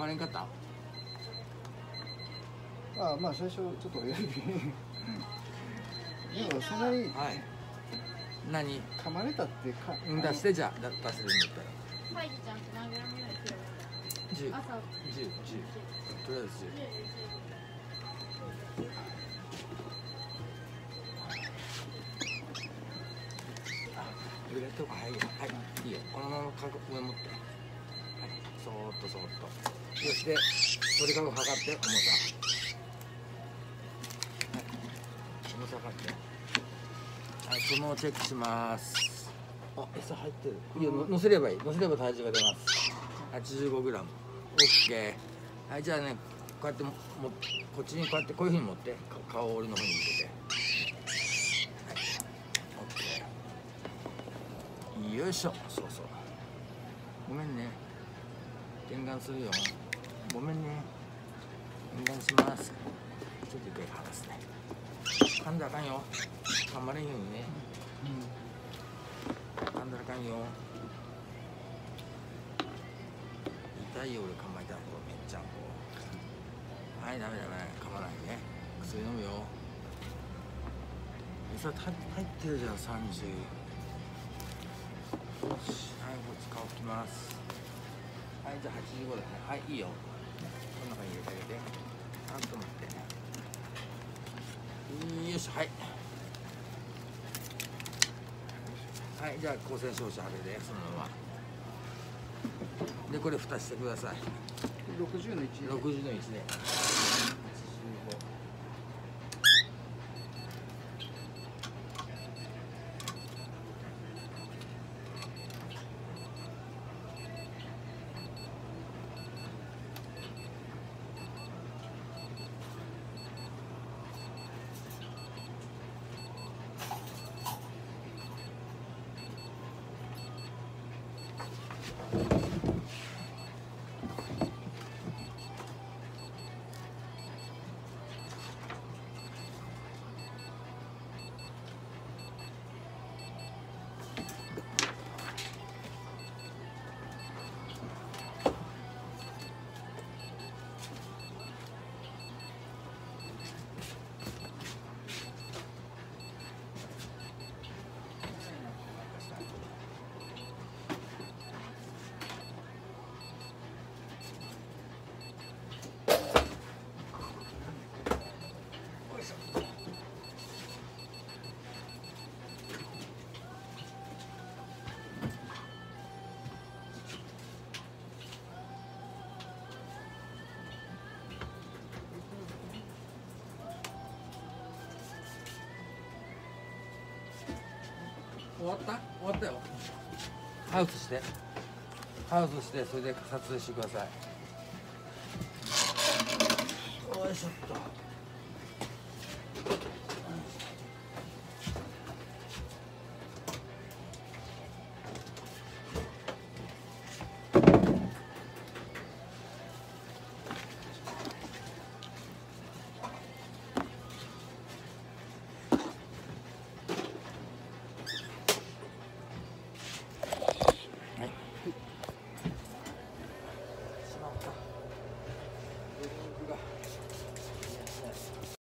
まれんかった？ ああ、まあ最初ちょっと親指でもそんなにはい。何？ 噛まれたってか出してじゃあ出せるんだったら。 ハイジちゃんって何グラムぐらい切ればいいの？ 10、 朝 10、とりあえず10。入れとかはいいよ。はい、いいよ。このまま上持って。はい、そーっとそーっと。そして鳥かご測って重さ。はい、重さ測って。はい、そのチェックします。あ、餌入ってる。いいよ、乗せればいい。乗せれば体重が出ます。85グラム。オッケー。はい、じゃあね、こうやってこっちにこうやってこういうふうに持って、顔を俺の方に向けて。はい、オッケー。よいしょ。そうそう。ごめんね。点眼するよ。ごめんね。点眼します。ちょっと一回離すね。噛んだらあかんよ。噛まれんようにね。噛んだらあかんよ。痛いよ、俺噛まれたらめっちゃこう。はい、ダメダメ。噛まないね。薬飲むよ。餌入ってるじゃん、30。よし、はい、こっち顔拭きます。はい、じゃあ85だね。はい、いいよ。この中に入れてあげて。あんと待って。よし、はい。はい、じゃあ光線照射当てて、そのまま。で、これ蓋してください。 60の1。 60の1で。終わった？終わったよ。ハウスして。ハウスして、それで撮影してください。よいしょっと。